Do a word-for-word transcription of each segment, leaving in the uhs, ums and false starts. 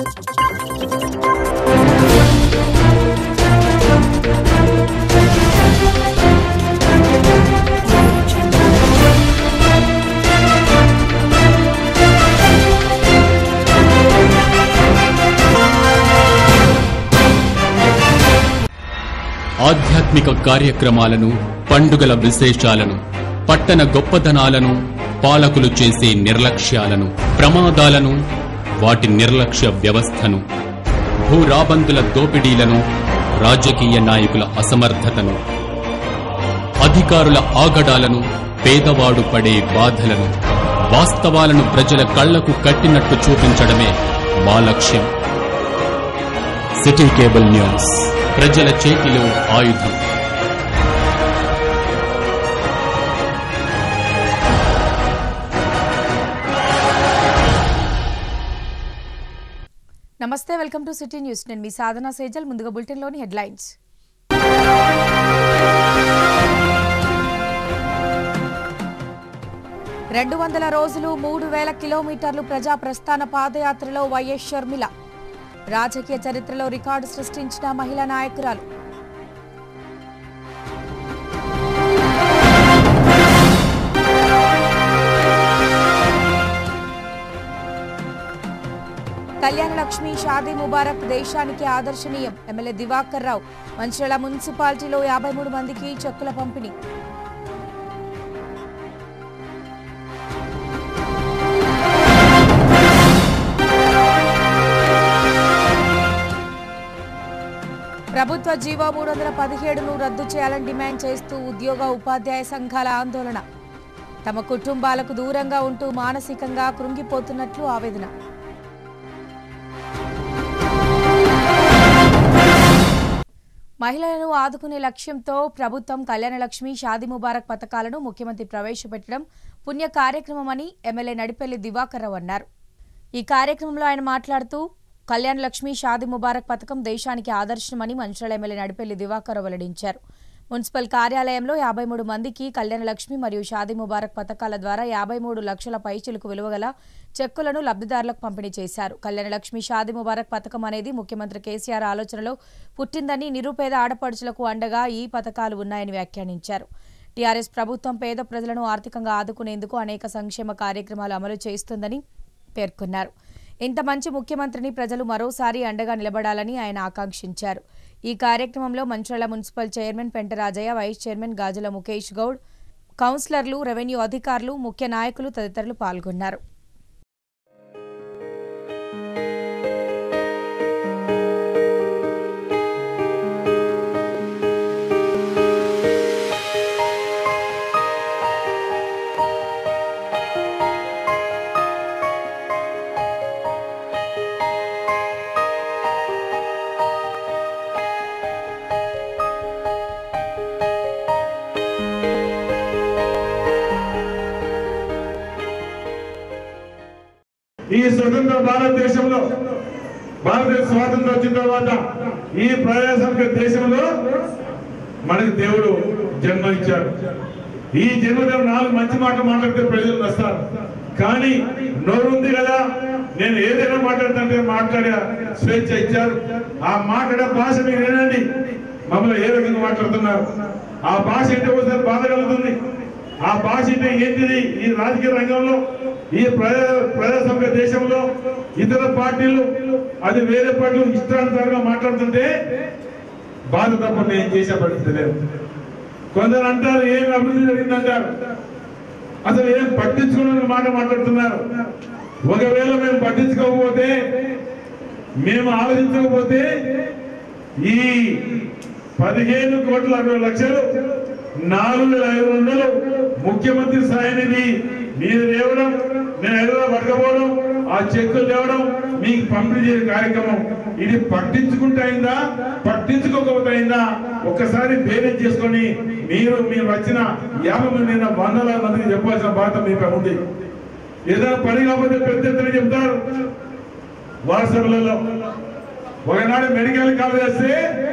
ఆధ్యాత్మిక కార్యక్రమాలను, పండుగల విశేషాలను, పట్టణ గొప్పదనాలను, పాలకులు చేసే నిర్లక్ష్యాలను, ప్రమాదాలను, వాటి నిర్లక్ష్య వ్యవస్థను, భూరాబందుల దోపిడీలను, రాజకీయ నాయకుల అసమర్థతను, అధికారుల ఆగడాలను, పేదవాడు పడే బాధలను, వాస్తవాలను ప్రజల కళ్లకు కట్టినట్టు చూపించడమే మా లక్ష్యం. సిటీ కేబుల్ న్యూస్, ప్రజల చేతిలో ఆయుధం. నమస్తే, వెల్కమ్ టు సిటీ న్యూస్. నేను మీ సాధన సేజల్. ముందుగా బులెటిన్ లోని హెడ్లైన్స్. రెండు వందల రోజులు మూడు వేల కిలోమీటర్లు ప్రజా ప్రస్థాన పాదయాత్రలో వైఎస్ షర్మిల. రాజకీయ చరిత్రలో రికార్డు సృష్టించిన మహిళా నాయకురాలు. కళ్యాణ లక్ష్మి షాదీ ముబారక్ దేశానికి ఆదర్శనీయం. ఎమ్మెల్యే దివాకర్ రావు. మంచిర్యాల మున్సిపాలిటీలో యాభై మూడు మందికి చెక్కుల పంపిణీ. ప్రభుత్వ జీవో మూడు వందల పదిహేడును రద్దు చేయాలని డిమాండ్ చేస్తూ ఉద్యోగ ఉపాధ్యాయ సంఘాల ఆందోళన. తమ కుటుంబాలకు దూరంగా ఉంటూ మానసికంగా కృంగిపోతున్నట్లు ఆవేదన. మహిళలను ఆదుకునే లక్ష్యంతో ప్రభుత్వం కళ్యాణ లక్ష్మి షాదీ ముబారక్ పథకాలను ముఖ్యమంత్రి ప్రవేశపెట్టడం పుణ్య కార్యక్రమమని ఎమ్మెల్యే నడిపెల్లి దివాకర్ రావు అన్నారు. ఈ కార్యక్రమంలో ఆయన మాట్లాడుతూ కళ్యాణ లక్ష్మి షాదీ ముబారక్ పథకం దేశానికి ఆదర్శమని మంచిర్యాల ఎమ్మెల్యే నడిపెల్లి దివాకర్ రావు వెల్లడించారు. మున్సిపల్ కార్యాలయంలో యాభై మూడు మందికి కళ్యాణ లక్ష్మి మరియు షాదీ ముబారక్ పథకాల ద్వారా యాభై మూడు లక్షల పైచిలకు విలువగల చెక్కులను లబ్ధిదారులకు పంపిణీ చేశారు. కళ్యాణ లక్ష్మి షాదీ ముబారక్ పథకం అనేది ముఖ్యమంత్రి కేసీఆర్ ఆలోచనలో పుట్టిందని, నిరుపేద ఆడపడుచులకు అండగా ఈ పథకాలు ఉన్నాయని వ్యాఖ్యానించారు. టీఆర్ఎస్ ప్రభుత్వం పేద ప్రజలను ఆర్థికంగా ఆదుకునేందుకు అనేక సంక్షేమ కార్యక్రమాలు అమలు చేస్తుందని పేర్కొన్నారు. ఇంత మంచి ముఖ్యమంత్రిని ప్రజలు మరోసారి అండగా నిలబడాలని ఆయన ఆకాంక్షించారు. ఈ కార్యక్రమంలో Mancherial municipal chairman Pentarajaiah, vice chairman Gajula Mukesh Goud, కౌన్సిలర్లు, రెవెన్యూ అధికారులు, ముఖ్య నాయకులు తదితరులు పాల్గొన్నారు. ఈ స్వతంత్ర భారతదేశంలో భారతదేశ స్వాతంత్రం వచ్చిన తర్వాత ఈ ప్రజాస్వామ్య దేశంలో మనకి దేవుడు జన్మనిచ్చాడు. ఈ జన్మదినం నాలుగు మంచి మాటలు మాట్లాడితే ప్రజలు వస్తారు. కానీ నోరుంది కదా, నేను ఏదైనా మాట్లాడుతుంటే మాట్లాడే స్వేచ్ఛ ఇచ్చారు. ఆ మాట్లాడే భాష మీరు వినండి, మమ్మల్ని ఏ విధంగా మాట్లాడుతున్నారు. ఆ భాష అంటే ఒకసారి బాధ కలుగుతుంది. ఆ భాష అంటే ఏంటిది? ఈ రాజకీయ రంగంలో, ఈ ప్రజా ప్రజాస్వామ్య దేశంలో ఇతర పార్టీలు అది వేరే పార్టీలు ఇష్టానుసారంగా మాట్లాడుతుంటే బాధ తప్ప నేను చేసే పరిస్థితి లేదు. కొందరు అంటారు ఏం అభివృద్ధి జరిగిందంటారు, అసలు ఏం పట్టించుకున్న మాట మాట్లాడుతున్నారు. ఒకవేళ మేము పట్టించుకోకపోతే, మేము ఆలోచించకపోతే ఈ పదిహేను కోట్ల అరవై లక్షలు నాలుగు వేల ఐదు వందలు ముఖ్యమంత్రి సాయనిధి మీరు లేవడం, నేను హైదరాబాద్ పడకపోవడం, ఆ చెక్కులు లేవడం, మీకు పంపిణీ చేసే కార్యక్రమం ఇది పట్టించుకుంటే అయిందా, పట్టించుకోకపోతే అయిందా? ఒక్కసారి బేరేజ్ చేసుకొని మీరు మీరు వచ్చిన యాభై మంది వందల మందికి చెప్పాల్సిన బాధ్యత మీపై ఉంది. ఏదైనా పని కాకపోతే పెద్ద ఎత్తున చెప్తారు వాట్సాప్లలో. ఒకనాడు మెడికల్ కాలేజ్ వస్తే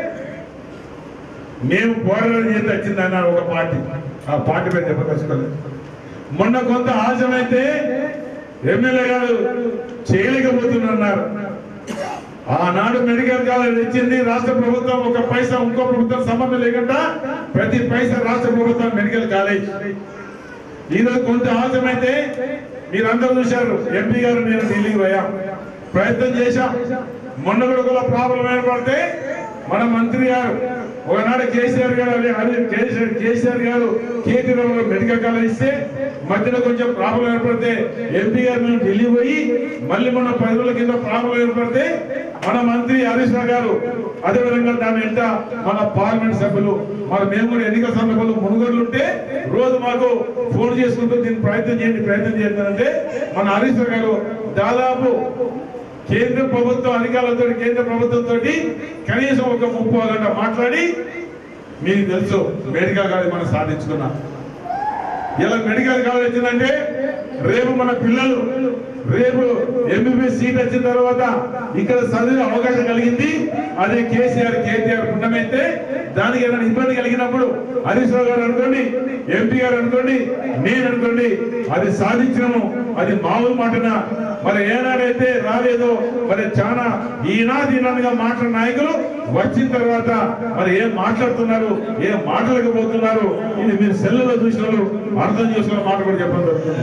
మేము పోరాటం చేసి వచ్చింది అన్నారు ఒక పార్టీ. ఆ పార్టీ పేరు చెప్పదలుచుకోలేదు. మొన్న కొంత ఆశమైతే ఎమ్మెల్యే గారు చేయలేకపోతున్నారు. ఆనాడు మెడికల్ కాలేజ్ ఇచ్చింది రాష్ట్ర ప్రభుత్వం, ఒక పైసా ఇంకో ప్రభుత్వం సంబంధం లేకుండా ప్రతి పైసా రాష్ట్ర ప్రభుత్వం మెడికల్ కాలేజ్. ఈరోజు కొంత అవసరమైతే మీరందరూ చూశారు, ఎంపీ గారు నేను ఢిల్లీకి పోయాం, ప్రయత్నం చేశాం. మొన్న కూడా ఒక ప్రాబ్లం ఏర్పడితే మన మంత్రి గారు ఒకనాడు కేసీఆర్ గారు అదే కేసీఆర్ కేసీఆర్ గారు కేటీఆర్ మెడికల్ కాలేజ్ ఇస్తే మధ్యలో కొంచెం ప్రాబ్లం ఏర్పడితే ఎంపీ గారు మేము ఢిల్లీ పోయి మళ్ళీ మన పది రోజుల కింద ప్రాబ్లం ఏర్పడితే మన మంత్రి హరీష్ రావు గారు అదేవిధంగా దాని వెంట మన పార్లమెంట్ సభ్యులు మన మేము కూడా ఎన్నికల సందర్భంలో మునుగోడులు ఉంటే రోజు మాకు ఫోన్ చేసుకుంటూ దీన్ని ప్రయత్నం చేయండి ప్రయత్నం చేయండి అంటే మన హరీష్ రావు గారు దాదాపు కేంద్ర ప్రభుత్వం అధికారులతో కేంద్ర ప్రభుత్వంతో కనీసం ఒక ముప్పై గంట మాట్లాడి మీకు తెలుసు మెడికల్ కాలేజ్ మనం సాధించుకున్నాం. ఇలా మెడికల్ కాలేజ్ వచ్చిందంటే రేపు మన పిల్లలు రేపు ఎంబీబీఎస్ సీట్ వచ్చిన తర్వాత ఇక్కడ చదివే అవకాశం కలిగింది. అదే కేసీఆర్ కేటీఆర్ పుణ్యమైతే దానికి ఏదైనా ఇబ్బంది కలిగినప్పుడు హరీష్ రావు గారు అనుకోండి, ఎంపీ గారు అనుకోండి, నేను అనుకోండి, అది సాధించడము అది మామూలు మాటన. మరి ఏనాడైతే రాలేదో మరి చాలా ఈనాది ఈనాడుగా మాట్లాడిన నాయకులు వచ్చిన తర్వాత మరి ఏం మాట్లాడుతున్నారు, ఏం మాట్లాడకపోతున్నారు, ఇది మీరు సెల్లులో చూసిన వాళ్ళు అర్థం చేసుకున్న మాట కూడా చెప్పడం జరుగుతుంది.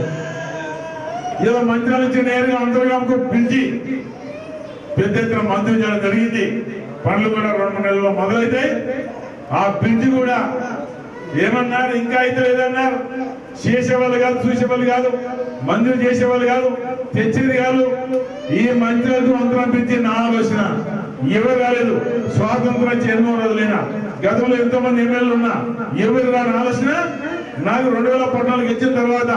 ఇలా మంత్రాల నుంచి నేరుగా అంతర్గామకు పిలిచి పెద్ద ఎత్తున మంత్రి చేయడం జరిగింది. పనులు కూడా రెండు నెలల్లో మొదలైతాయి. ఆ బ్రిడ్జి కూడా ఏమన్నారు, ఇంకా అయితే లేదన్నారు. చేసేవాళ్ళు కాదు, చూసేవాళ్ళు కాదు, మంజూరు చేసేవాళ్ళు కాదు, తెచ్చేది కాదు. ఈ మంత్రులకు మంత్రం బ్రిడ్జి నా ఆలోచన ఎవరు రాలేదు. స్వాతంత్రం వచ్చి ఎన్నో రోజులైనా గతంలో ఎంతో మంది ఎమ్మెల్యేలు ఉన్నా ఎవరు రాని ఆలోచన నాకు రెండు వేల పద్నాలుగు ఇచ్చిన తర్వాత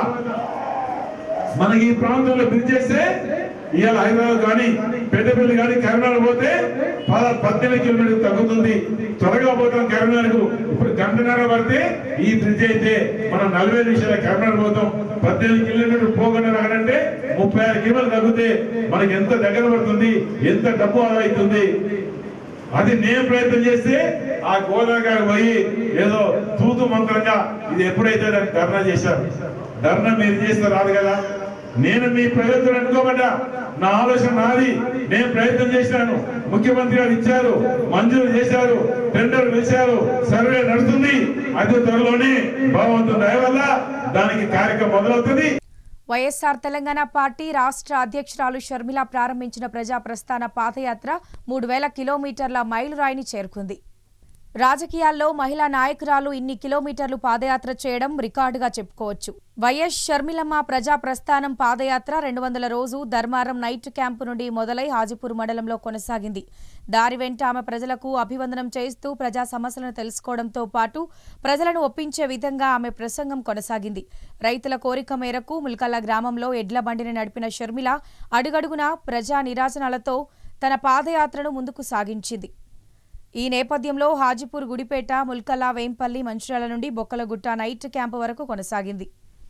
మనకి ఈ ప్రాంతంలో బ్రిడ్జ్ చేస్తే ఇవాళ హైదరాబాద్ కానీ పెద్దపల్లి కానీ కరీంనగర్ పోతే పద పద్దెనిమిది కిలోమీటర్లు తగ్గుతుంది. త్వరగా పోతాం కరీంనగర్కు. ఇప్పుడు గంటన్నర పడితే ఈ బ్రిడ్జ్ అయితే మనం నలభై నిమిషాల కరీంనగర్ పోతాం. పద్దెనిమిది కిలోమీటర్లు పోకుండా రానంటే ముప్పై ఆరు కిలోమీటర్లు తగ్గితే మనకి ఎంత దగ్గర పడుతుంది, ఎంత డబ్బు ఆదా అవుతుంది. అది నేను ప్రయత్నం చేస్తే ఆ గోదావరి గారు పోయి ఏదో తూతు మంత్రంగా ఇది ఎప్పుడైతే దానికి ధర్నా చేశారు. ధర్నా మీరు చేస్తే రాదు కదా. నేను మీ ప్రయత్నం అనుకోబడ్డా నా ఆలోచన నాది. నేను ప్రయత్నం చేశాను, ముఖ్యమంత్రి గారు ఇచ్చారు, మంజూరు చేశారు, టెండర్ వేశారు, సర్వే నడుస్తుంది. అది త్వరలోనే భగవంతుని దయ వల్ల దానికి కార్యక్రమం మొదలవుతుంది. వైఎస్ఆర్ తెలంగాణ పార్టీ రాష్ట్ర అధ్యక్షురాలు షర్మిల ప్రారంభించిన ప్రజా ప్రస్థాన పాదయాత్ర మూడు వేల కిలోమీటర్ల మైలురాయిని చేరుకుంది. రాజకీయాల్లో మహిళా నాయకురాలు ఇన్ని కిలోమీటర్లు పాదయాత్ర చేయడం రికార్డుగా చెప్పుకోవచ్చు. వైఎస్ షర్మిలమ్మ ప్రజా ప్రస్థానం పాదయాత్ర రెండు వందల రోజు ధర్మారం నైట్ క్యాంపు నుండి మొదలై హాజీపూర్ మండలంలో కొనసాగింది. దారి వెంట ఆమె ప్రజలకు అభివందనం చేస్తూ ప్రజా సమస్యలను తెలుసుకోవడంతో పాటు ప్రజలను ఒప్పించే విధంగా ఆమె ప్రసంగం కొనసాగింది. రైతుల కోరిక మేరకు ముల్కల్ల గ్రామంలో ఎడ్ల బండిని నడిపిన షర్మిల అడుగడుగునా ప్రజా నిరాజనాలతో తన పాదయాత్రను ముందుకు సాగించింది. ఈ నేపథ్యంలో హాజీపూర్, గుడిపేట, ముల్కల, వేంపల్లి, మంచిర్యాల నుండి బొక్కలగుట్ట నైట్ క్యాంపు వరకు కొనసాగింది.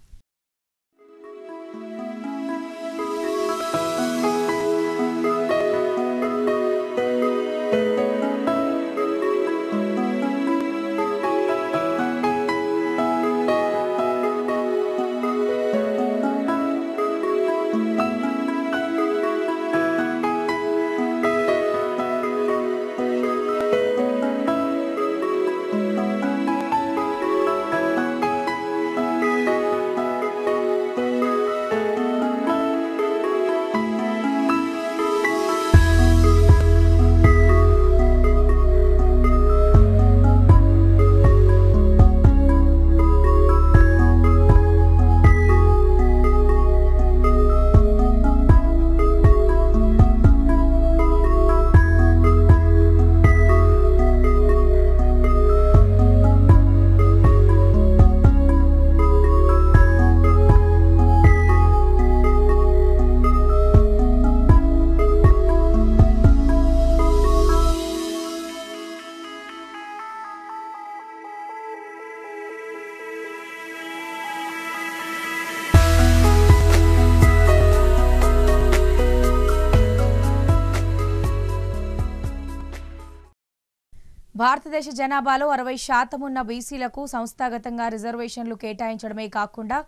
భారతదేశ జనాభాలో అరవై శాతం ఉన్న బీసీలకు సంస్థాగతంగా రిజర్వేషన్లు కేటాయించడమే కాకుండా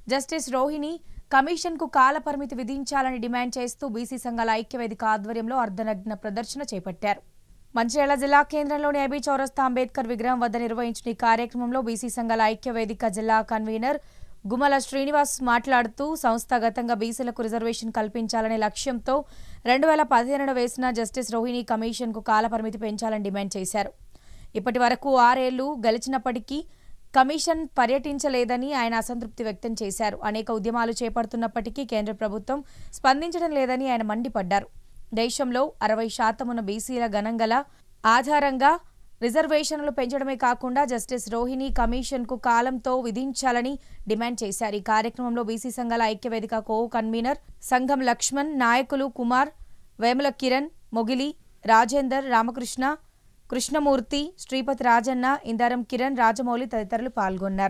జస్టిస్ రోహిణి కమిషన్కు కాల పరిమితి విధించాలని డిమాండ్ చేస్తూ బీసీ సంఘాల ఐక్యవేదిక ఆధ్వర్యంలో అర్ధనగ్న ప్రదర్శన చేపట్టారు. మంచిర్యాల జిల్లా కేంద్రంలోని ఏబీ చౌరస్తా అంబేద్కర్ విగ్రహం వద్ద నిర్వహించిన ఈ కార్యక్రమంలో బీసీ సంఘాల ఐక్యవేదిక జిల్లా కన్వీనర్ గుమల శ్రీనివాస్ మాట్లాడుతూ సంస్థాగతంగా బీసీలకు రిజర్వేషన్ కల్పించాలనే లక్ష్యంతో రెండు వేల పదిహేనులో వేసిన జస్టిస్ రోహిణి కమిషన్కు కాలపరిమితి పెంచాలని డిమాండ్ చేశారు. ఇప్పటి వరకు ఆరేళ్లు గెలిచినప్పటికీ కమిషన్ పర్యటించలేదని ఆయన అసంతృప్తి వ్యక్తం చేశారు. అనేక ఉద్యమాలు చేపడుతున్నప్పటికీ కేంద్ర ప్రభుత్వం స్పందించడం లేదని ఆయన మండిపడ్డారు. దేశంలో అరవై శాతం ఉన్న బీసీల గణంగల ఆధారంగా రిజర్వేషన్లు పెంచడమే కాకుండా జస్టిస్ రోహిణి కమిషన్కు కాలంతో విధించాలని డిమాండ్ చేశారు. ఈ కార్యక్రమంలో బీసీ సంఘాల ఐక్యవేదిక కో కన్వీనర్ సంఘం లక్ష్మణ్, నాయకులు కుమార్, వేముల కిరణ్, మొగిలి, రాజేందర్, రామకృష్ణ, కృష్ణమూర్తి, శ్రీపతి రాజన్న, ఇందారం కిరణ్, రాజమౌళి తదితరులు పాల్గొన్నారు.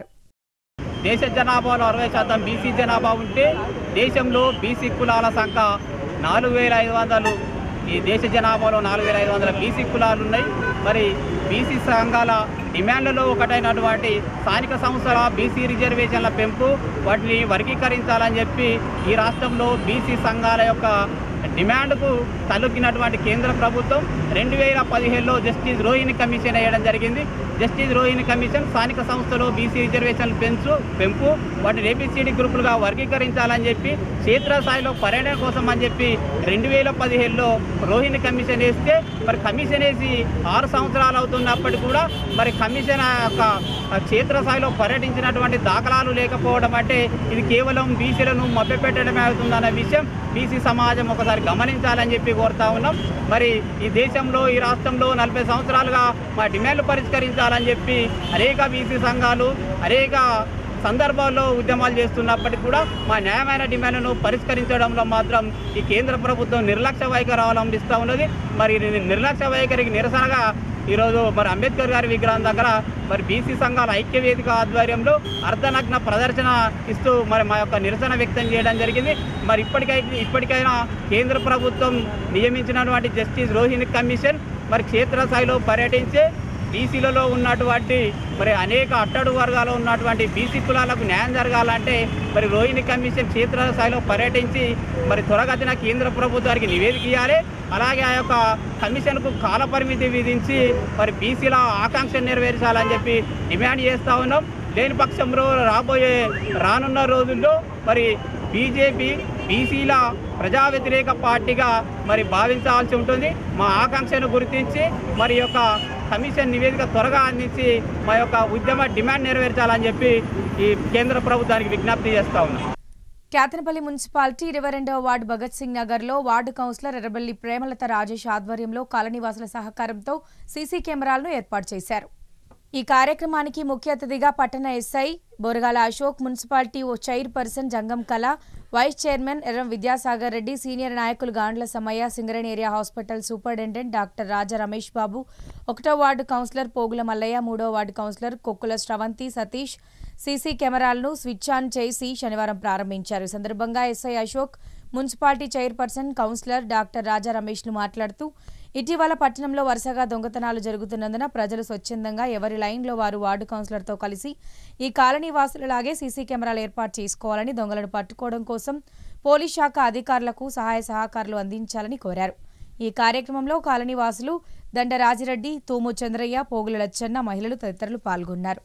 దేశ జనాభాలో అరవై శాతం బీసీ జనాభా ఉంటే దేశంలో బీసీ కులాల సంఖ్య నాలుగు వేల ఐదు వందలు ఈ దేశ జనాభాలో నాలుగు వేల ఐదు వందల బీసీ కులాలు ఉన్నాయి. మరి బీసీ సంఘాల డిమాండ్లలో ఒకటైనటువంటి స్థానిక సంస్థల బీసీ రిజర్వేషన్ల పెంపు, వాటిని వర్గీకరించాలని చెప్పి ఈ రాష్ట్రంలో బీసీ సంఘాల యొక్క డిమాండ్కు తలొగ్గినటువంటి కేంద్ర ప్రభుత్వం రెండు వేల పదిహేడులో జస్టిస్ రోహిణి కమిషన్ వేయడం జరిగింది. జస్టిస్ రోహిణి కమిషన్ స్థానిక సంస్థలో బీసీ రిజర్వేషన్లు పెంచు పెంపు వాటిని ఏబిసిడి గ్రూపులుగా వర్గీకరించాలని చెప్పి క్షేత్రస్థాయిలో పర్యటన కోసం అని చెప్పి రెండు వేల పదిహేడులో రోహిణి కమిషన్ వేస్తే మరి కమిషన్ వేసి ఆరు సంవత్సరాలు అవుతున్నప్పటికీ కూడా మరి కమిషన్ యొక్క క్షేత్రస్థాయిలో పర్యటించినటువంటి దాఖలాలు లేకపోవడం అంటే ఇది కేవలం బీసీలను మభ్యపెట్టడమే అవుతుందన్న విషయం బీసీ సమాజం ఒకసారి గమనించాలని చెప్పి కోరుతా ఉన్నాం. మరి ఈ దేశంలో ఈ రాష్ట్రంలో నలభై సంవత్సరాలుగా మా డిమాండ్లు పరిష్కరించాలని చెప్పి అనేక బీసీ సంఘాలు అనేక సందర్భాల్లో ఉద్యమాలు చేస్తున్నప్పటికీ కూడా మా న్యాయమైన డిమాండ్లను పరిష్కరించడంలో మాత్రం ఈ కేంద్ర ప్రభుత్వం నిర్లక్ష్య వైఖరి అవలంబిస్తూ ఉన్నది. మరి నిర్లక్ష్య వైఖరికి నిరసనగా ఈరోజు మరి అంబేద్కర్ గారి విగ్రహం దగ్గర మరి బీసీ సంఘాల ఐక్యవేదిక ఆధ్వర్యంలో అర్ధనగ్న ప్రదర్శన ఇస్తూ మరి మా యొక్క నిరసన వ్యక్తం చేయడం జరిగింది. మరి ఇప్పటికైతే ఇప్పటికైనా కేంద్ర ప్రభుత్వం నియమించినటువంటి జస్టిస్ రోహిణి కమిషన్ మరి క్షేత్రస్థాయిలో పర్యటించి బీసీలలో ఉన్నటువంటి మరి అనేక అట్టడు వర్గాల్లో ఉన్నటువంటి బీసీ కులాలకు న్యాయం జరగాలంటే మరి రోహిణి కమిషన్ క్షేత్రస్థాయిలో పర్యటించి మరి త్వరగతిన కేంద్ర ప్రభుత్వానికి నివేదిక ఇవ్వాలి. అలాగే ఆ యొక్క కమిషన్కు కాల పరిమితి విధించి మరి బీసీల ఆకాంక్షను నెరవేర్చాలని చెప్పి డిమాండ్ చేస్తూ ఉన్నాం. లేని పక్షంలో రాబోయే రానున్న రోజుల్లో మరి బీజేపీ బీసీల ప్రజా వ్యతిరేక పార్టీగా మరి భావించాల్సి ఉంటుంది. మా ఆకాంక్షను గుర్తించి మరి యొక్క కమిషన్ నివేదిక త్వరగా అందించి మా యొక్క ఉద్యమ డిమాండ్ నెరవేర్చాలని చెప్పి ఈ కేంద్ర ప్రభుత్వానికి విజ్ఞప్తి చేస్తా ఉన్నాం. కేతనపల్లి మున్సిపాలిటీ ఇరవై రెండవ వార్డు భగత్ సింగ్ నగర్లో వార్డు కౌన్సిలర్ ఎర్రబెల్లి ప్రేమలత రాజేష్ ఆధ్వర్యంలో కాలనీవాసుల సహకారంతో సీసీ కెమెరాలను ఏర్పాటు చేశారు. ఈ కార్యక్రమానికి ముఖ్య అతిథిగా పట్టణ ఎస్ఐ బోరగాల అశోక్, మున్సిపాలిటీ ఓ chairperson Jangam Kala, vice chairman Erram Vidyasagar Reddy, senior నాయకులు Gandla Samaiah, Singareni area hospital superintendent doctor Raja Ramesh Babu, ఒకటో వార్డు కౌన్సిలర్ పోగుల మల్లయ్య, మూడో ward councillor Kokkula Sravanthi Satish CC కెమెరాలను స్విచ్ ఆన్ చేసి శనివారం ప్రారంభించారు. ఈ సందర్భంగా SI Ashok, municipality chairperson councillor doctor Raja రమేష్లు మాట్లాడుతూ ఇటీవల పట్టణంలో వరుసగా దొంగతనాలు జరుగుతున్నందున ప్రజలు స్వచ్ఛందంగా ఎవరి లైన్లో వారు వార్డు కౌన్సిలర్తో కలిసి ఈ కాలనీ వాసులలాగే సీసీ కెమెరాలు ఏర్పాటు చేసుకోవాలని, దొంగలను పట్టుకోవడం కోసం పోలీస్ శాఖ అధికారులకు సహాయ సహకారాలు అందించాలని కోరారు. ఈ కార్యక్రమంలో కాలనీ వాసులు దండ రాజిరెడ్డి, తూము చంద్రయ్య, పోగుల లచ్చన్న, మహిళలు తదితరులు పాల్గొన్నారు.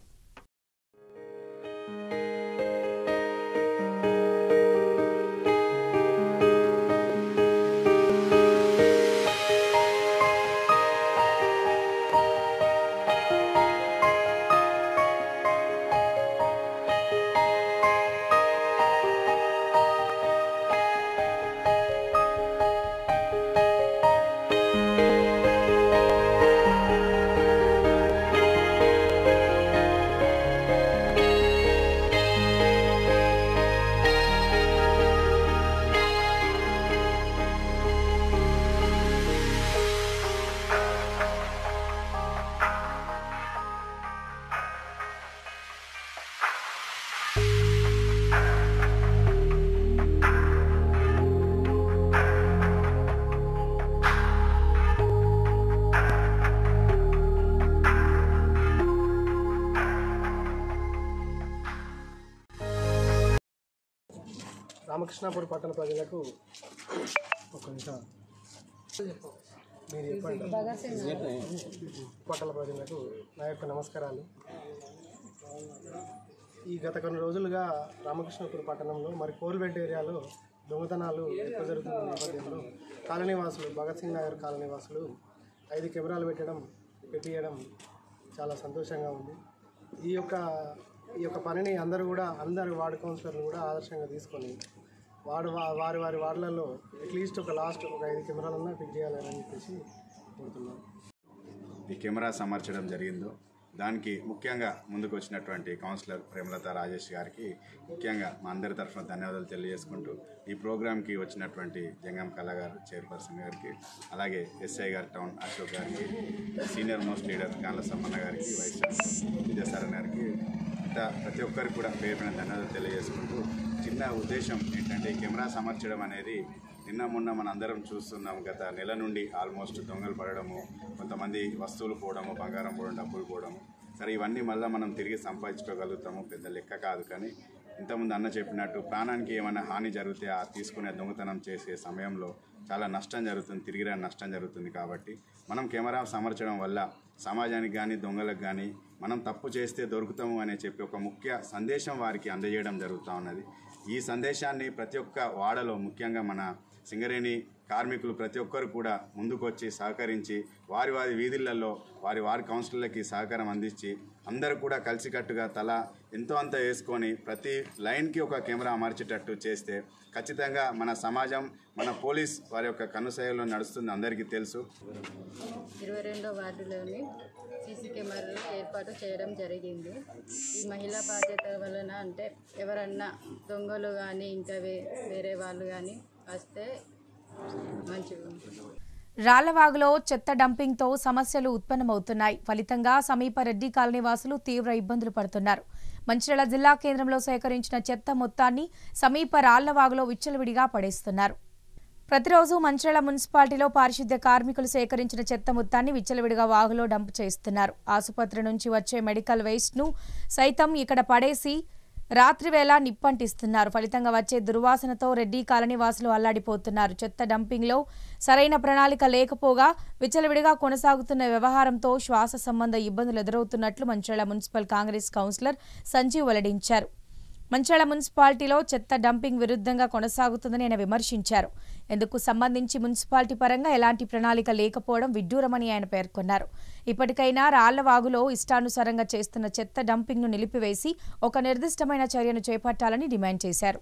రామకృష్ణాపూర్ పట్టణ ప్రజలకు ఒక నిమిషం మీరు చెప్పండి. పట్టణ ప్రజలకు నా యొక్క నమస్కారాలు. ఈ గత కొన్ని రోజులుగా రామకృష్ణాపూర్ పట్టణంలో మరి కోల్బెట్ ఏరియాలో దొంగతనాలు ఎక్కువ జరుగుతున్న నేపథ్యంలో కాలనీవాసులు భగత్ సింగ్ నగర్ కాలనీవాసులు ఐదు కెమెరాలు పెట్టడం పెట్టియడం చాలా సంతోషంగా ఉంది. ఈ యొక్క ఈ యొక్క పనిని అందరూ కూడా అందరు వార్డు కౌన్సిలర్లు కూడా ఆదర్శంగా తీసుకొని వాడు వారి వారి వార్డులలో అట్లీస్ట్ ఒక లాస్ట్ ఒక ఐదు కెమెరాలన్నా ఫిట్ చేయాలని చెప్పేసి కోరుతున్నాను. ఈ కెమెరా అమర్చడం జరిగిందో దానికి ముఖ్యంగా ముందుకు వచ్చినటువంటి కౌన్సిలర్ ప్రేమలత రాజేష్ గారికి ముఖ్యంగా మా అందరి తరఫున ధన్యవాదాలు తెలియజేసుకుంటూ ఈ ప్రోగ్రాంకి వచ్చినటువంటి జంగం కళ గారు చైర్పర్సన్ గారికి, అలాగే ఎస్ఐ గారు టౌన్ అశోక్ గారికి, senior most leader Gandla Sammanna గారికి, వైస్ ఛాన్సలర్ విద్యాసారన్ గారికి, ఇట్లా ప్రతి ఒక్కరికి కూడా పేరున ధన్యవాదాలు తెలియజేసుకుంటూ చిన్న ఉద్దేశం ఏంటంటే ఈ కెమెరా అమర్చడం అనేది నిన్న మొన్న మన అందరం చూస్తున్నాం. గత నెల నుండి ఆల్మోస్ట్ దొంగలు పడడము, కొంతమంది వస్తువులు పోవడము, బంగారం పోవడం, డబ్బులు పోవడము. సరే ఇవన్నీ మళ్ళీ మనం తిరిగి సంపాదించుకోగలుగుతాము, పెద్ద లెక్క కాదు. కానీ ఇంతకుముందు అన్న చెప్పినట్టు ప్రాణానికి ఏమైనా హాని జరిగితే ఆ తీసుకునే దొంగతనం చేసే సమయంలో చాలా నష్టం జరుగుతుంది, తిరిగి రాని నష్టం జరుగుతుంది. కాబట్టి మనం కెమెరా అమర్చడం వల్ల సమాజానికి కానీ దొంగలకు కానీ మనం తప్పు చేస్తే దొరుకుతాము అనే చెప్పి ఒక ముఖ్య సందేశం వారికి అందజేయడం జరుగుతూ ఉన్నది. ఈ సందేశాన్ని ప్రతి ఒక్క వాడలో ముఖ్యంగా మన సింగరేణి కార్మికులు ప్రతి ఒక్కరు కూడా ముందుకు వచ్చి సహకరించి వారి వారి వీధులలో వారి వారి కౌన్సిలర్లకి సహకారం అందించి అందరూ కూడా కలిసికట్టుగా తల ఎంతో అంత వేసుకొని ప్రతి లైన్కి ఒక కెమెరా అమర్చేటట్టు చేస్తే ఖచ్చితంగా మన సమాజం మన పోలీస్ వారి యొక్క కనుసైలో నడుస్తుంది, అందరికీ తెలుసు. ఇరవై రెండో వార్డులోని సీసీ కెమెరాలు ఏర్పాటు చేయడం జరిగింది. ఈ మహిళా బాధ్యత వలన అంటే ఎవరన్నా దొంగలు కానీ ఇంకా వేరే వాళ్ళు కానీ వస్తే మంచిగా ఉంటుంది. రాళ్లవాగులో చెత్త డంపింగ్తో సమస్యలు ఉత్పన్నమవుతున్నాయి. ఫలితంగా సమీప రెడ్డి కాలనీ వాసులు తీవ్ర ఇబ్బందులు పడుతున్నారు. మంచిర్యాల జిల్లా కేంద్రంలో సేకరించిన చెత్త మొత్తాన్ని సమీప రాళ్లవాగులో విచ్చలవిడిగా పడేస్తున్నారు. ప్రతిరోజు మంచిర్యాల మున్సిపాలిటీలో పారిశుద్ధ్య కార్మికులు సేకరించిన చెత్త మొత్తాన్ని విచ్చలవిడిగా వాగులో డంప్ చేస్తున్నారు. ఆసుపత్రి నుంచి వచ్చే మెడికల్ వేస్ట్ ను సైతం ఇక్కడ పడేసి రాత్రివేళ నిప్పంటిస్తున్నారు. ఫలితంగా వచ్చే దుర్వాసనతో రెడ్డి కాలనీ వాసులు అల్లాడిపోతున్నారు. చెత్త డంపింగ్లో సరైన ప్రణాళిక లేకపోగా విచ్చలవిడిగా కొనసాగుతున్న వ్యవహారంతో శ్వాస సంబంధ ఇబ్బందులు ఎదురవుతున్నట్లు Mancherial municipal Congress councillor Sanjeev వెల్లడించారు. మంచిర్యాల మున్సిపాలిటీలో చెత్త డంపింగ్ విరుద్ధంగా కొనసాగుతుందని ఆయన విమర్శించారు. ఇందుకు సంబంధించి మున్సిపాలిటీ పరంగా ఎలాంటి ప్రణాళిక లేకపోవడం విడ్డూరమని ఆయన పేర్కొన్నారు. ఇప్పటికైనా రాళ్లవాగులో ఇష్టానుసారంగా చేస్తున్న చెత్త డంపింగ్ను నిలిపివేసి ఒక నిర్దిష్టమైన చర్యను చేపట్టాలని డిమాండ్ చేశారు.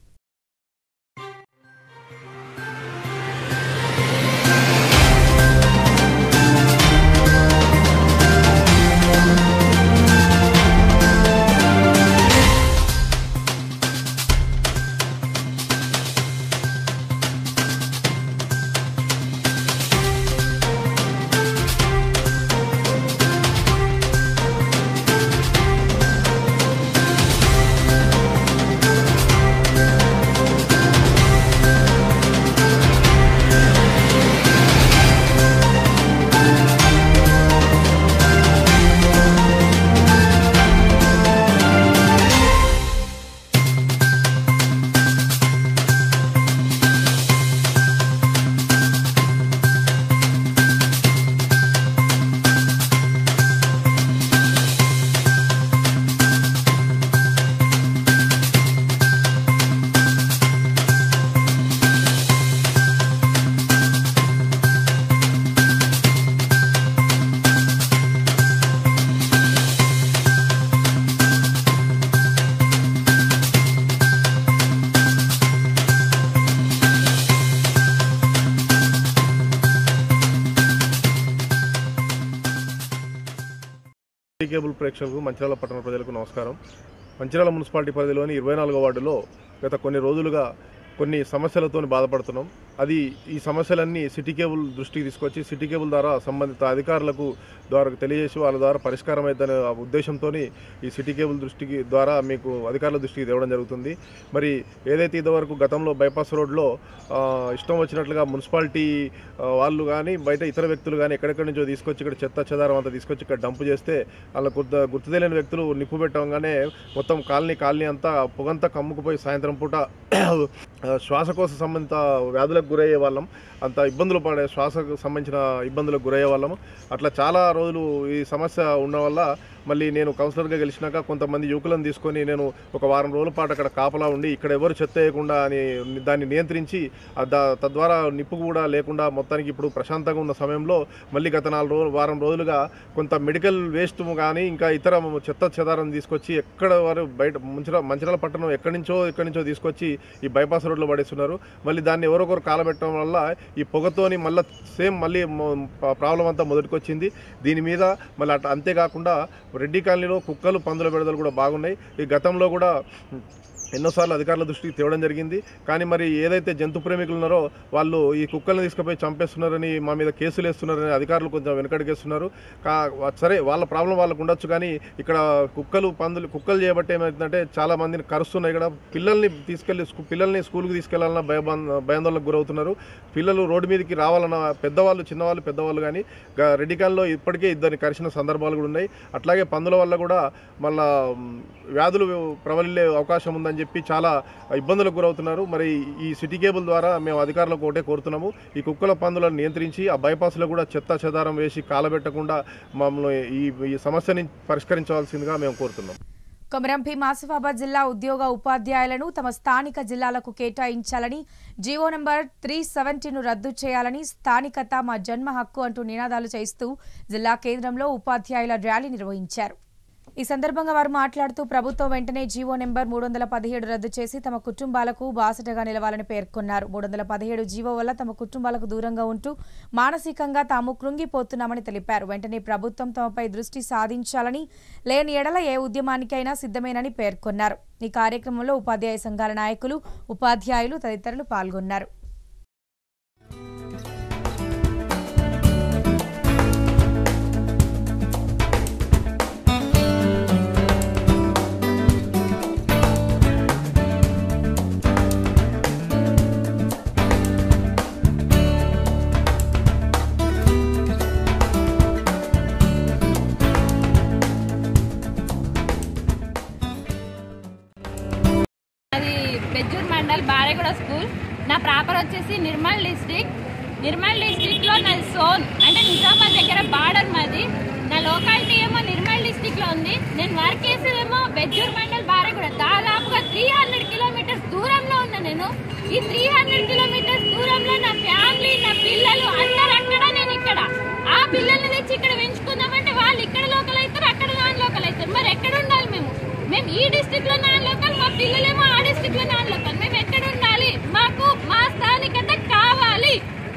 కేబుల్ ప్రేక్షకులకు మంచిర్యాల పట్టణ ప్రజలకు నమస్కారం. మంచిర్యాల మున్సిపాలిటీ పరిధిలోని ఇరవై నాలుగో వార్డులో గత కొన్ని రోజులుగా కొన్ని సమస్యలతో బాధపడుతున్నాం. అది ఈ సమస్యలన్నీ సిటీ కేబుల్ దృష్టికి తీసుకొచ్చి సిటీ కేబుల్ ద్వారా సంబంధిత అధికారులకు ద్వారా తెలియజేసి వాళ్ళ ద్వారా పరిష్కారం అవుతుందనే ఉద్దేశంతో ఈ సిటీ కేబుల్ దృష్టికి ద్వారా మీకు అధికారుల దృష్టికి తేవడం జరుగుతుంది. మరి ఏదైతే ఇదివరకు గతంలో బైపాస్ రోడ్లో ఇష్టం వచ్చినట్లుగా మున్సిపాలిటీ వాళ్ళు కానీ బయట ఇతర వ్యక్తులు కానీ ఎక్కడెక్కడి నుంచో తీసుకొచ్చి ఇక్కడ చెత్త చెదారం అంతా తీసుకొచ్చి ఇక్కడ డంప్ చేస్తే వాళ్ళ గుర్తు గుర్తు తెలియని వ్యక్తులు నిప్పు పెట్టగానే మొత్తం కాలనీ కాలనీ అంతా పొగంతా కమ్ముకుపోయి సాయంత్రం పూట శ్వాసకోశ సంబంధిత వ్యాధులకు గురయ్యే వాళ్ళం, అంత ఇబ్బందులు పడే శ్వాసకు సంబంధించిన ఇబ్బందులకు గురయ్యే వాళ్ళము. అట్లా చాలా రోజులు ఈ సమస్య ఉన్న వల్ల మళ్ళీ నేను కౌన్సిలర్గా గెలిచినాక కొంతమంది యువకులను తీసుకొని నేను ఒక వారం రోజుల పాటు అక్కడ కాపలా ఉండి ఇక్కడ ఎవరు చెత్త వేయకుండా అని దాన్ని నియంత్రించి తద్వారా నిప్పు కూడా లేకుండా మొత్తానికి ఇప్పుడు ప్రశాంతంగా ఉన్న సమయంలో మళ్ళీ గత నాలుగు రోజులు వారం రోజులుగా కొంత మెడికల్ వేస్ట్ కానీ ఇంకా ఇతర చెత్త చెదారం తీసుకొచ్చి ఎక్కడ వారు బయట మంచిరా మంచిర్యాల పట్టణం ఎక్కడి నుంచో ఎక్కడి నుంచో తీసుకొచ్చి ఈ బైపాస్ రోడ్లో పడేస్తున్నారు. మళ్ళీ దాన్ని ఎవరొకరు కాలబెట్టడం వల్ల ఈ పొగతోని మళ్ళీ సేమ్ మళ్ళీ ప్రాబ్లం అంతా మొదటికి వచ్చింది. దీని మీద మళ్ళీ అట్లా అంతేకాకుండా రెడ్డి కాలనీలో కుక్కలు పందుల బెడదలు కూడా బాగున్నాయి. ఈ గతంలో కూడా ఎన్నోసార్లు అధికారుల దృష్టికి తేవడం జరిగింది. కానీ మరి ఏదైతే జంతు ప్రేమికులు ఉన్నారో వాళ్ళు ఈ కుక్కల్ని తీసుకుపోయి చంపేస్తున్నారని మా మీద కేసులు వేస్తున్నారని అధికారులు కొంచెం వెనకడిగేస్తున్నారు. కా సరే వాళ్ళ ప్రాబ్లం వాళ్ళకు ఉండొచ్చు, కానీ ఇక్కడ కుక్కలు పందులు కుక్కలు చేయబట్టి ఏమవుతుందంటే చాలా మందిని కరుస్తున్నాయి. ఇక్కడ పిల్లల్ని తీసుకెళ్ళి పిల్లల్ని స్కూల్కి తీసుకెళ్లాలన్న భయ భయాందోళనకు గురవుతున్నారు. పిల్లలు రోడ్డు మీదకి రావాలన్న పెద్దవాళ్ళు చిన్నవాళ్ళు పెద్దవాళ్ళు కానీ రెడ్డి కాలనీలో ఇప్పటికే ఇద్దరిని కరిచిన సందర్భాలు కూడా ఉన్నాయి. అట్లాగే పందుల వల్ల కూడా మళ్ళా వ్యాధులు ప్రబలిల్లే అవకాశం ఉందని చెప్పి చాలా ఇబ్బందులకు గురవుతున్నారు. మరి ఈ సిటీ కేబుల్ ద్వారా మేము అధికారులకు ఒకటే కోరుతున్నాము, ఈ కుక్కల పందులను నియంత్రించి ఆ బైపాస్లో కూడా చెత్త చెదారం వేసి కాలబెట్టకుండా మమ్మల్ని ఈ ఈ సమస్యని పరిష్కరించవలసిందిగా మేము కోరుతున్నాం. కొమరం భీం ఆసిఫాబాద్ జిల్లా ఉద్యోగ ఉపాధ్యాయులను తమ స్థానిక జిల్లాలకు కేటాయించాలని, జీవో నెంబర్ త్రీ సెవెంటీను రద్దు చేయాలని, స్థానికత మా జన్మ హక్కు అంటూ నినాదాలు చేస్తూ జిల్లా కేంద్రంలో ఉపాధ్యాయుల ర్యాలీ నిర్వహించారు. ఈ సందర్భంగా వారు మాట్లాడుతూ ప్రభుత్వం వెంటనే జీవో నెంబర్ మూడు వందల పదిహేడు రద్దు చేసి తమ కుటుంబాలకు బాసటగా నిలవాలని పేర్కొన్నారు. మూడు వందల పదిహేడు జీవో వల్ల తమ కుటుంబాలకు దూరంగా ఉంటూ మానసికంగా తాము కృంగిపోతున్నామని తెలిపారు. వెంటనే ప్రభుత్వం తమపై దృష్టి సాధించాలని, లేని ఎడల ఏ ఉద్యమానికైనా సిద్ధమేనని పేర్కొన్నారు. ఈ కార్యక్రమంలో ఉపాధ్యాయ సంఘాల నాయకులు, ఉపాధ్యాయులు తదితరులు పాల్గొన్నారు. బెజ్జూర్ మండల్ బారేగూడ స్కూల్. నా ప్రాపర్ వచ్చేసి నిర్మల్ డిస్ట్రిక్ట్. నిర్మల్ డిస్ట్రిక్ట్లో నాది సోన్ అంటే నిజామాబాద్ దగ్గర బార్డర్ మాది. నా లోకాలిటీ ఏమో నిర్మల్ డిస్ట్రిక్ట్లో ఉంది. నేను వర్క్ చేసేదేమో బెజ్జూర్ మండల్ బారేగూడ. దాదాపుగా త్రీ హండ్రెడ్ కిలోమీటర్స్ దూరంలో ఉన్నా నేను. ఈ త్రీ హండ్రెడ్ కిలోమీటర్స్ దూరంలో నా ఫ్యామిలీ, నా పిల్లలు అందరు అక్కడ, నేను ఇక్కడ. ఆ పిల్లల్ని తెచ్చి ఇక్కడ పెంచుకుందామంటే వాళ్ళు ఇక్కడ లోకల్ అవుతారు, అక్కడ నాన్ లోకల్ అవుతారు. మరి ఎక్కడ ఉండాలి మేము? మేము ఈ డిస్ట్రిక్ట్ లో నాన్ లోకల్, మా పిల్లలేమో ఆ డిస్ట్రిక్ట్ లో నాన్ లోకల్. మేము ఎక్కడ ఉండాలి? మాకు మా స్థానికత కావాలి.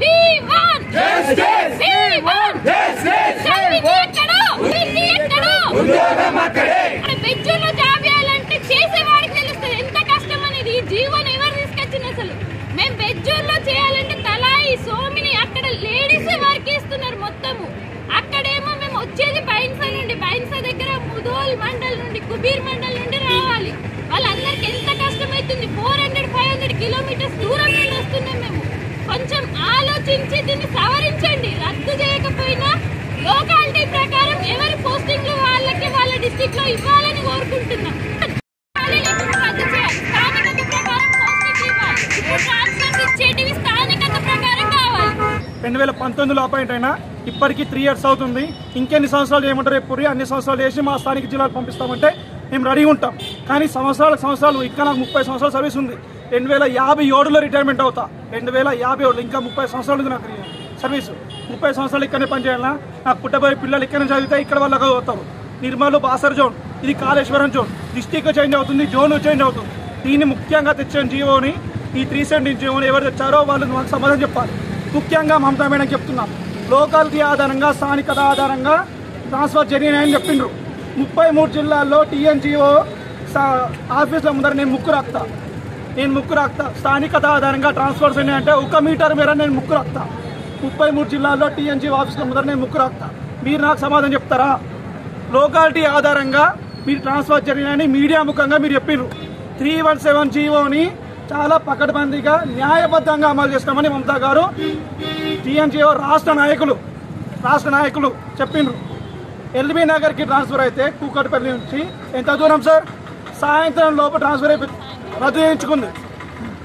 బెజ్జూర్లో జాబ్ చేయాలంటే చేసేవాడికి తెలుస్తుంది ఎంత కష్టం అనేది. ఈ జీవోని ఎవరు తీసుకొచ్చింది అసలు? మేము బెజ్జూర్లో చేయాలంటే తలాయి సోమిని అక్కడ లేడీస్ వర్క్ ఇస్తున్నారు మొత్తము. అక్కడేమో మేము వచ్చేది బైన్సా నుండి, బైన్సా దగ్గర ముదోల్ మండల్ నుండి, కుబీర్ మండల్ నుండి రావాలి. వాళ్ళందరికి ఎంత కష్టమవుతుంది. Four hundred five hundred kilometres దూరం నుండి వస్తున్నాం మేము. కొంచెం ఆలోచించి దీన్ని సవరించండి. రద్దు చేయకపోయినా లోకాలిటీ ప్రకారం ఎవరి పోస్టింగ్లు వాళ్ళకి వాళ్ళ డిస్ట్రిక్ట్ లో ఇవ్వాలని కోరుకుంటున్నాం. రద్దు చేయాలి. స్థానికత ప్రకారం పోస్టింగ్ ఇవ్వాలి. ట్రాన్స్ఫర్స్ ఇచ్చేటివి స్థానికత ప్రకారం కావాలి. రెండు వేల పంతొమ్మిదిలో అపాయింట్ అయినా ఇప్పటికీ త్రీ ఇయర్స్ అవుతుంది. ఇంకెన్ని సంవత్సరాలు చేయమంటారు? ఎప్పుడు అన్ని సంవత్సరాలు చేసి మా స్థానిక జిల్లాకు పంపిస్తామంటే మేము రెడీ ఉంటాం. కానీ సంవత్సరాల సంవత్సరాలు ఇంకా నాకు ముప్పై సంవత్సరాల సర్వీస్ ఉంది. రెండు వేల యాభై ఏడులో రిటైర్మెంట్ అవుతా. రెండు వేల యాభై ఏడు ఇంకా ముప్పై సంవత్సరాలు ఉంది నాకు సర్వీసు. ముప్పై సంవత్సరాలు ఇక్కడనే పనిచేయాలన్నా. నాకు పుట్టబోయే పిల్లలు ఇక్కడనే చదివితే ఇక్కడ వాళ్ళకి అవుతారు. నిర్మల్ బాసర్ జోన్, ఇది కాళేశ్వరం జోన్. డిస్టిక్ చేంజ్ అవుతుంది, జోన్ చేంజ్ అవుతుంది. దీన్ని ముఖ్యంగా తెచ్చిన జీవోని, ఈ త్రీ సెవెంటీ జీవోని ఎవరు తెచ్చారో వాళ్ళు మాకు సమాధానం చెప్పాలి. ముఖ్యంగా మమతా మేడం చెప్తున్నాం, లోకాలిటీ ఆధారంగా స్థానికత ఆధారంగా ట్రాన్స్ఫర్ జరిగినాయని చెప్పిండ్రు. ముప్పై మూడు జిల్లాల్లో టీఎన్జిఓ ఆఫీసుల ముందర నేను ముక్కు రాక్తా నేను ముక్కు రాక్తా స్థానికత ఆధారంగా ట్రాన్స్ఫర్స్ ఉన్నాయంటే ఒక మీటర్ మేర నేను ముక్కు రాక్తా. ముప్పై మూడు జిల్లాల్లో టీఎన్జిఓ ఆఫీసుల ముందర నేను ముక్కు రాక్తా. మీరు నాకు సమాధానం చెప్తారా? లోకాలిటీ ఆధారంగా మీరు ట్రాన్స్ఫర్ జరిగినాయని మీడియా ముఖంగా మీరు చెప్పిర్రు. త్రీ వన్ సెవెన్ జీవోని చాలా పకడ్బందీగా న్యాయబద్ధంగా అమలు చేస్తామని మమతా గారు, టీఎన్జిఓ రాష్ట్ర నాయకులు రాష్ట్ర నాయకులు చెప్పిండ్రు. ఎల్బీ నగర్కి ట్రాన్స్ఫర్ అయితే కూకట్పల్లి నుంచి ఎంత దూరం సార్? సాయంత్రం లోపు ట్రాన్స్ఫర్ అయిపోయి రద్దు చేయించుకుంది.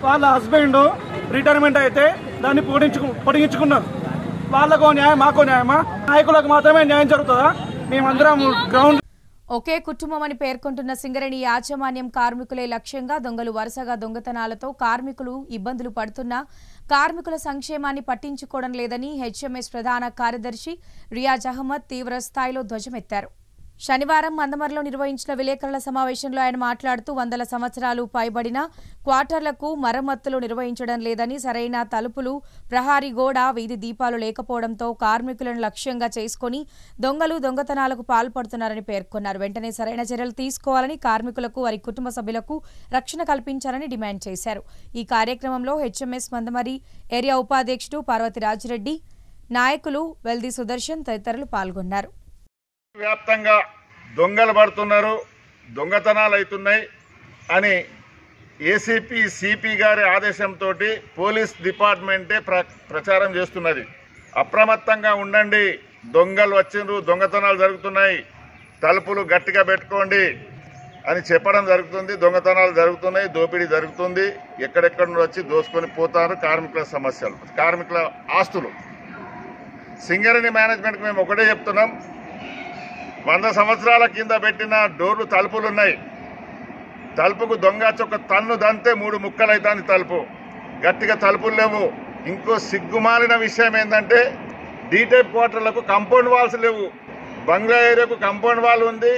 వాళ్ళ హస్బెండ్ రిటైర్మెంట్ అయితే దాన్ని పొడిగించు పొడిగించుకున్నారు. వాళ్ళకో న్యాయం మాకో న్యాయమా? నాయకులకు మాత్రమే న్యాయం జరుగుతుందా? మేమందరం గ్రౌండ్ ఒకే కుటుంబం అని పేర్కొంటున్న సింగరేణి యాజమాన్యం కార్మికులే లక్ష్యంగా దొంగలు వరుసగా దొంగతనాలతో కార్మికులు ఇబ్బందులు పడుతున్నా కార్మికుల సంక్షేమాన్ని పట్టించుకోవడం లేదని హెచ్ఎంఎస్ ప్రధాన కార్యదర్శి రియాజ్ అహ్మద్ తీవ్ర స్థాయిలో ధ్వజమెత్తారు. శనివారం మందమర్లో నిర్వహించిన విలేకరుల సమావేశంలో ఆయన మాట్లాడుతూ వందల సంవత్సరాలు పైబడిన క్వార్టర్లకు మరమ్మతులు నిర్వహించడం లేదని, సరైన తలుపులు, ప్రహారీ గోడ, వీధి దీపాలు లేకపోవడంతో కార్మికులను లక్ష్యంగా చేసుకుని దొంగలు దొంగతనాలకు పాల్పడుతున్నారని పేర్కొన్నారు. వెంటనే సరైన చర్యలు తీసుకోవాలని, కార్మికులకు వారి కుటుంబ సభ్యులకు రక్షణ కల్పించాలని డిమాండ్ చేశారు. ఈ కార్యక్రమంలో హెచ్ఎంఎస్ మందమరి ఏరియా ఉపాధ్యక్షుడు పార్వతిరాజిరెడ్డి, నాయకులు వెల్ది సుదర్శన్ తదితరులు పాల్గొన్నారు. వ్యాప్తంగా దొంగలు పడుతున్నారు, దొంగతనాలు అవుతున్నాయి అని ఏసీపీ సిపి గారి ఆదేశంతో పోలీస్ డిపార్ట్మెంటే ప్ర ప్రచారం చేస్తున్నది. అప్రమత్తంగా ఉండండి, దొంగలు వచ్చిండ్రు, దొంగతనాలు జరుగుతున్నాయి, తలుపులు గట్టిగా పెట్టుకోండి అని చెప్పడం జరుగుతుంది. దొంగతనాలు జరుగుతున్నాయి, దోపిడీ జరుగుతుంది, ఎక్కడెక్కడ నుండి వచ్చి దోసుకొని పోతారు. కార్మికుల సమస్యలు, కార్మికుల ఆస్తులు. సింగరేణి మేనేజ్మెంట్కి మేము ఒకటే చెప్తున్నాం, వంద సంవత్సరాల కింద పెట్టిన డోర్లు తలుపులు ఉన్నాయి. తలుపుకు దొంగ ఒక తన్ను దంతే మూడు ముక్కలైతాంది తలుపు. గట్టిగా తలుపులు లేవు. ఇంకో సిగ్గుమాలిన విషయం ఏంటంటే డీ టైప్ క్వార్టర్లకు కాంపౌండ్ వాల్స్ లేవు. బంగ్లా ఏరియాకు కాంపౌండ్ వాల్ ఉంది.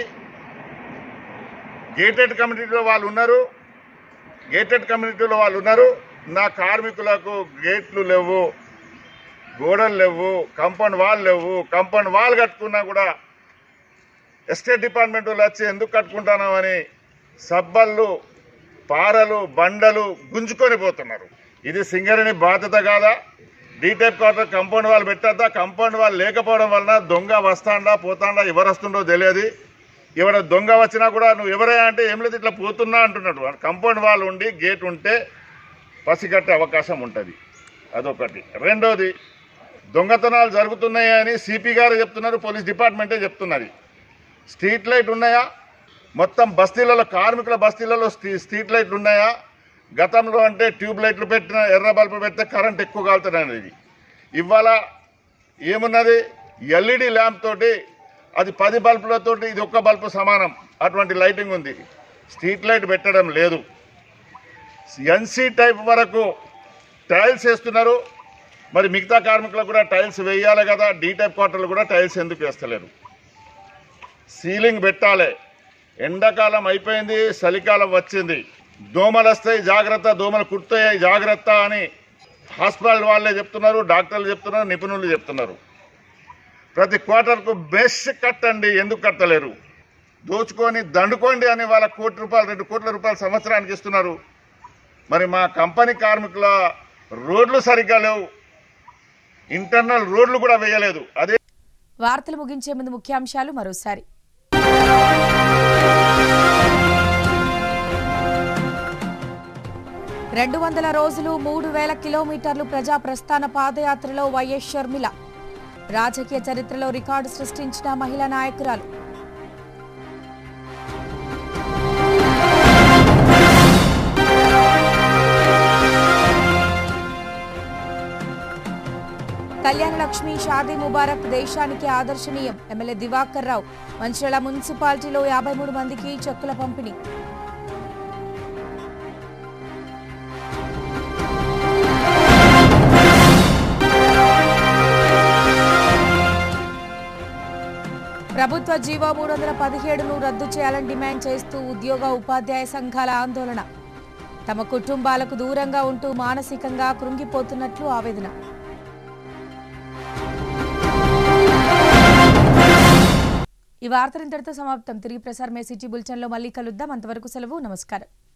గేటెడ్ కమ్యూనిటీలో వాళ్ళు ఉన్నారు గేటెడ్ కమ్యూనిటీలో వాళ్ళు ఉన్నారు నా కార్మికులకు గేట్లు లేవు, గోడలు లేవు, కాంపౌండ్ వాల్ లేవు. కాంపౌండ్ వాల్ కట్టుకున్నా కూడా ఎస్టేట్ డిపార్ట్మెంట్ వాళ్ళు వచ్చి ఎందుకు కట్టుకుంటున్నామని సబ్బళ్ళు, పారలు, బండలు గుంజుకొని పోతున్నారు. ఇది సింగరేణి బాధ్యత కాదా? D type quarter compound wall పెట్టద్దా? కాంపౌండ్ వాల్ లేకపోవడం వలన దొంగ వస్తాండా పోతాండా ఎవరు వస్తుండో తెలియదు. ఎవడ దొంగ వచ్చినా కూడా నువ్వు ఎవరే అంటే ఏం లేదు ఇట్లా పోతున్నా అంటున్నాడు. కాంపౌండ్ వాల్ ఉండి గేట్ ఉంటే పసిగట్టే అవకాశం ఉంటుంది. అదొకటి. రెండోది, దొంగతనాలు జరుగుతున్నాయని సిపి గారు చెప్తున్నారు, పోలీస్ డిపార్ట్మెంటే చెప్తున్నది. స్ట్రీట్ లైట్ ఉన్నాయా? మొత్తం బస్తీలలో, కార్మికుల బస్తీలలో స్ట్రీట్ లైట్లు ఉన్నాయా? గతంలో అంటే ట్యూబ్ లైట్లు పెట్టిన, ఎర్ర బల్బులు పెడితే కరెంట్ ఎక్కువ కాలుతుంది. ఇవాళ ఏమున్నది? ఎల్ఈడి ల్యాంప్ తోటి, అది పది బల్బులతోటి ఇది ఒక్క బల్బు సమానం, అటువంటి లైటింగ్ ఉంది. స్ట్రీట్ లైట్ పెట్టడం లేదు. ఎన్సీ టైప్ వరకు టైల్స్ వేస్తున్నారు. మరి మిగతా కార్మికులకు కూడా టైల్స్ వేయాలి కదా. డీ టైప్ క్వార్టర్లు కూడా టైల్స్ ఎందుకు వేస్తలేరు? సీలింగ్ పెట్టాలి. ఎండాకాలం అయిపోయింది, చలికాలం వచ్చింది, దోమలు వస్తాయి జాగ్రత్త, దోమలు కుడతాయి జాగ్రత్త అని హాస్పిటల్ వాళ్ళే చెప్తున్నారు, డాక్టర్లు చెప్తున్నారు, నిపుణులు చెప్తున్నారు. ప్రతి క్వార్టర్కు బెస్ కట్టండి. ఎందుకు కట్టలేరు? దోచుకొని దండుకోండి అని వాళ్ళ కోటి రూపాయలు రెండు కోట్ల రూపాయలు సంవత్సరానికి ఇస్తున్నారు. మరి మా కంపెనీ కార్మికుల రోడ్లు సరిగ్గా లేవు, ఇంటర్నల్ రోడ్లు కూడా వేయలేదు. అదే వార్తలు ముగించే ముందు ముఖ్యాంశాలు మరోసారి. రెండు వందల రోజులు మూడు వేల కిలోమీటర్లు ప్రజా ప్రస్థాన పాదయాత్రలో వైఎస్ షర్మిల. రాజకీయ చరిత్రలో రికార్డు సృష్టించిన మహిళా నాయకురాలు. కళ్యాణ లక్ష్మి షాదీ ముబారక్ దేశానికి ఆదర్శనీయం. ఎమ్మెల్యే దివాకర్ రావు. మంచిర్యాల మున్సిపాలిటీలో యాభై మూడు మందికి చెక్కుల పంపిణీ. ప్రభుత్వ జీవో మూడు వందల పదిహేడును రద్దు చేయాలని డిమాండ్ చేస్తూ ఉద్యోగ ఉపాధ్యాయ సంఘాల ఆందోళన. తమ కుటుంబాలకు దూరంగా ఉంటూ మానసికంగా కృంగిపోతున్నట్లు ఆవేదన. ఈ వార్తలు ఇంతటితో సమాప్తం. తిరిగి ప్రసారమే సిటీ బులెటిన్లో మళ్ళీ కలుద్దాం. అంతవరకు సెలవు. నమస్కారం.